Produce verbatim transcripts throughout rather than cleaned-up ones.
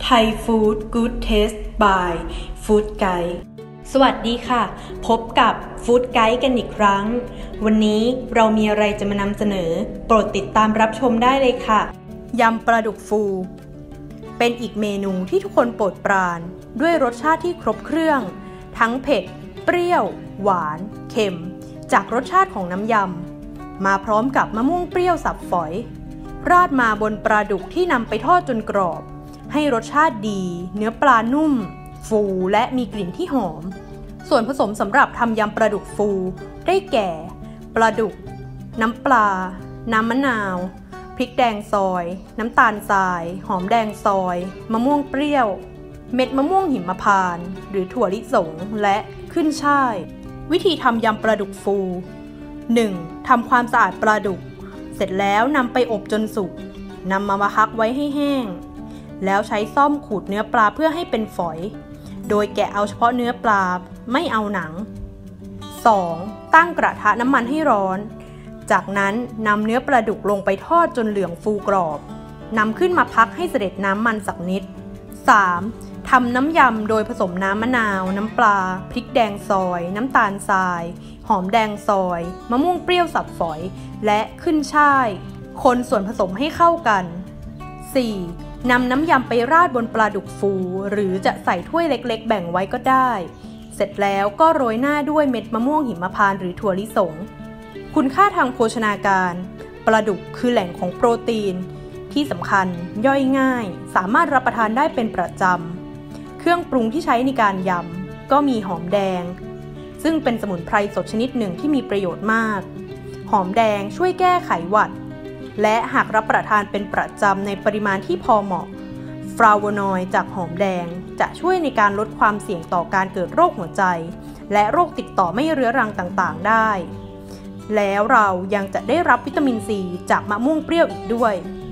Thai Food Good Taste by Food Guide สวัสดีค่ะพบกับ Food Guide กันอีกครั้งวันนี้เรามีอะไรจะมานำเสนอโปรดติดตามรับชมได้เลยค่ะยำปลาดุกฟูเป็นอีกเมนูที่ทุกคนโปรดปรานด้วยรสชาติที่ครบเครื่องทั้งเผ็ดเปรี้ยวหวานเค็มจากรสชาติของน้ำยำมาพร้อมกับมะม่วงเปรี้ยวสับฝอยราดมาบนปลาดุกที่นำไปทอดจนกรอบให้รสชาติดีเนื้อปลานุ่มฟูและมีกลิ่นที่หอมส่วนผสมสำหรับทำยำปลาดุกฟูได้แก่ปลาดุกน้ำปลาน้ำมะนาวพริกแดงซอยน้ำตาลทรายหอมแดงซอยมะม่วงเปรี้ยวเม็ดมะม่วงหิมพานต์หรือถั่วลิสงและขึ้นฉ่ายวิธีทำยำปลาดุกฟู หนึ่ง. ทำความสะอาดปลาดุกเสร็จแล้วนำไปอบจนสุกนำมาพักไว้ให้แห้งแล้วใช้ซ่อมขูดเนื้อปลาเพื่อให้เป็นฝอยโดยแกะเอาเฉพาะเนื้อปลาไม่เอาหนัง สอง. ตั้งกระทะน้ำมันให้ร้อนจากนั้นนำเนื้อปลาดุกลงไปทอดจนเหลืองฟูกรอบนำขึ้นมาพักให้เสด็จน้ำมันสักนิด สาม. ทำน้ำยำโดยผสมน้ำมะนาวน้ำปลาพริกแดงซอยน้ำตาลทรายหอมแดงซอยมะม่วงเปรี้ยวสับฝอยและขึ้นฉ่ายคนส่วนผสมให้เข้ากัน สี่. นำน้ำยำไปราดบนปลาดุกฟูหรือจะใส่ถ้วยเล็กๆแบ่งไว้ก็ได้เสร็จแล้วก็โรยหน้าด้วยเม็ดมะม่วงหิมพานต์หรือถั่วลิสงคุณค่าทางโภชนาการปลาดุกคือแหล่งของโปรตีนที่สำคัญย่อยง่ายสามารถรับประทานได้เป็นประจำเครื่องปรุงที่ใช้ในการยำก็มีหอมแดงซึ่งเป็นสมุนไพรสดชนิดหนึ่งที่มีประโยชน์มากหอมแดงช่วยแก้ไขหวัดและหากรับประทานเป็นประจำในปริมาณที่พอเหมาะฟลาโวนอยด์จากหอมแดงจะช่วยในการลดความเสี่ยงต่อการเกิดโรคหัวใจและโรคติดต่อไม่เรื้อรังต่างๆได้แล้วเรายังจะได้รับวิตามินซีจากมะม่วงเปรี้ยวอีกด้วย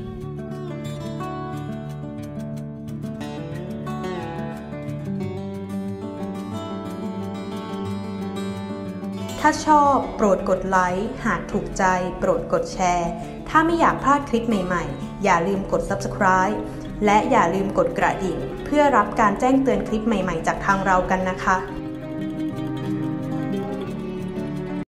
ถ้าชอบโปรดกดไลค์หากถูกใจโปรดกดแชร์ถ้าไม่อยากพลาดคลิปใหม่ๆอย่าลืมกด ซับสไครบ์ และอย่าลืมกดกระดิ่งเพื่อรับการแจ้งเตือนคลิปใหม่ๆจากทางเรากันนะคะ